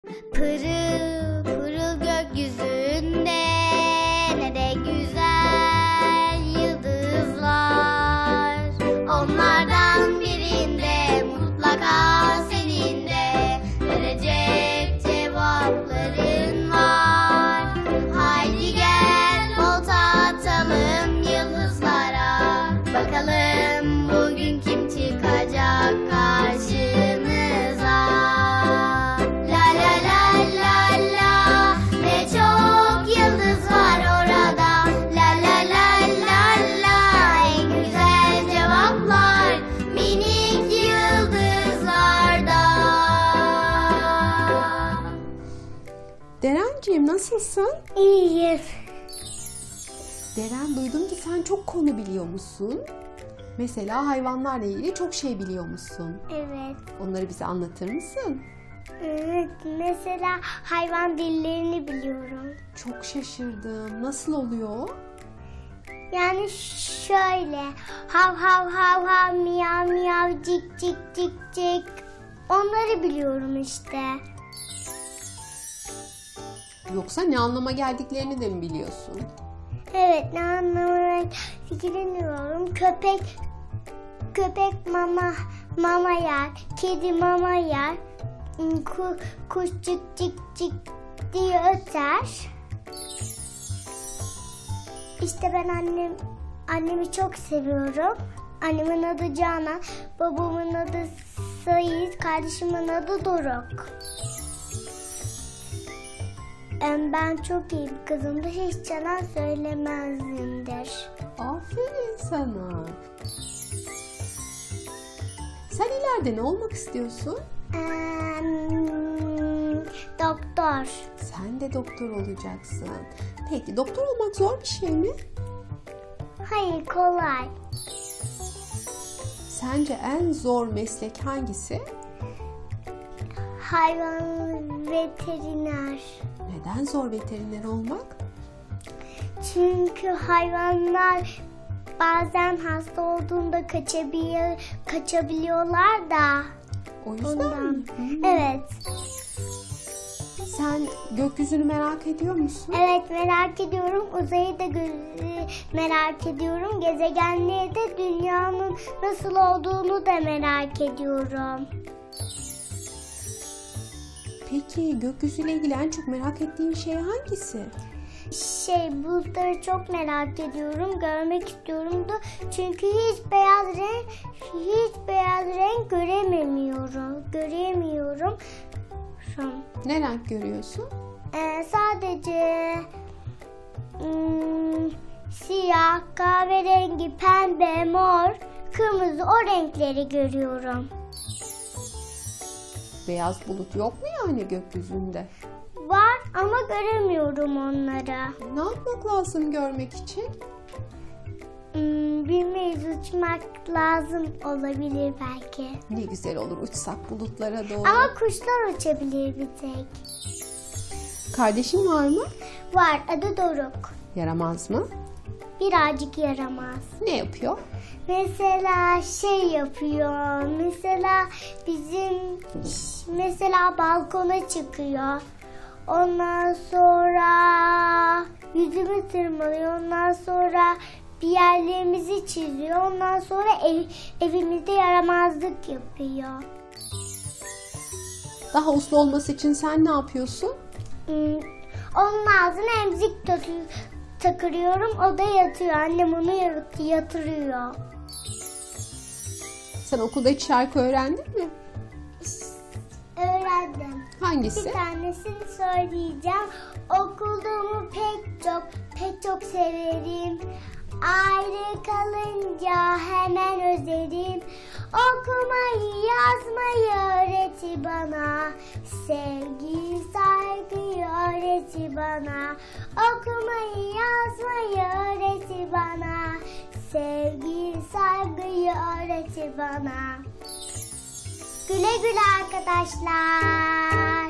Pırıl pırıl gökyüzünde ne de güzel yıldızlar. Onlardan birinde mutlaka senin de verecek cevapların var. Haydi gel olta atalım yıldızlara. Bakalım bugün kim çıkacak karşımıza. La la la la la, ne çok yıldız var orada. La la la la la, en güzel cevaplar minik yıldızlarda. Derenciğim, nasılsın? İyiyim. Deren, duydum ki sen çok konu biliyormuşsun. Mesela hayvanlarla ilgili çok şey biliyormuşsun. Evet. Onları bize anlatır mısın? Evet, mesela hayvan dillerini biliyorum. Çok şaşırdım. Nasıl oluyor? Yani şöyle, hav hav hav hav, miyav miyav, cik cik cik cik. Onları biliyorum işte. Yoksa ne anlama geldiklerini de mi biliyorsun? Evet, ne anlamına ilgileniyorum. Köpek mama yer, kedi mama yer, kuş cik cik cik diye öter. İşte ben annemi çok seviyorum. Annemin adı Canan, babamın adı Sait, kardeşimin adı Doruk. Ben çok iyi bir kızımdır. Hiç yalan söylemezimdir. Aferin sana. Sen ileride ne olmak istiyorsun? Doktor. Sen de doktor olacaksın. Peki doktor olmak zor bir şey mi? Hayır, kolay. Sence en zor meslek hangisi? Hayvan veteriner. Neden zor veteriner olmak? Çünkü hayvanlar bazen hasta olduğunda kaçabiliyorlar da. O yüzden Ondan. mi? Evet. Sen gökyüzünü merak ediyor musun? Evet, merak ediyorum. Uzayı da merak ediyorum. Gezegenleri de, dünyanın nasıl olduğunu da merak ediyorum. Peki gökyüzüyle ilgili en çok merak ettiğin şey hangisi? Bulutları çok merak ediyorum. Görmek istiyorum da. Çünkü hiç beyaz renk göremiyorum. Ne renk görüyorsun? Sadece siyah, kahverengi, pembe, mor, kırmızı, o renkleri görüyorum. Beyaz bulut yok mu yani gökyüzünde? Var ama göremiyorum onları. Ne yapmak lazım görmek için? Bilmeyiz, uçmak lazım olabilir belki. Ne güzel olur uçsak bulutlara doğru. Ama kuşlar uçabilir bir tek. Kardeşin var mı? Var, adı Doruk. Yaramaz mı? Birazcık yaramaz. Ne yapıyor? Mesela yapıyor. Mesela balkona çıkıyor. Ondan sonra yüzümü tırmalıyor. Ondan sonra bir yerlerimizi çiziyor. Ondan sonra evimizde yaramazlık yapıyor. Daha uslu olması için sen ne yapıyorsun? Onun ağzına emzik takıyorum. O da yatıyor. Annem onu yatırıyor. Sen okulda hiç şarkı öğrendin mi? Öğrendim. Hangisi? Bir tanesini söyleyeceğim. Okuduğumu pek çok severim. Ayrı kalınca hemen özlerim. Okumayı, yazmayı öğretti bana. Sevgi, saygıyı öğretti bana. Okumayı, yazmayı öğretti bana. Sevgi, saygıyı öğretti bana. Güle güle arkadaşlar.